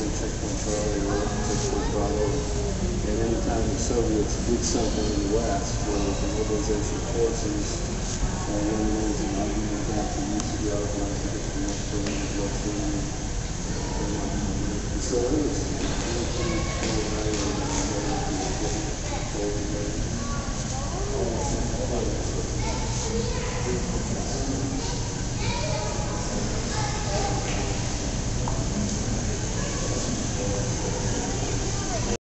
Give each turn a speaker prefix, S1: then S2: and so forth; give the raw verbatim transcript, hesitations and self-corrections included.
S1: Charlie, checkpoint Charlie, or checkpoint Bravo. And anytime the Soviets did something in the West, where the mobilization of forces, uh, one of the ones in argument back to used to be organized against the West Berlin, West Berlin. And so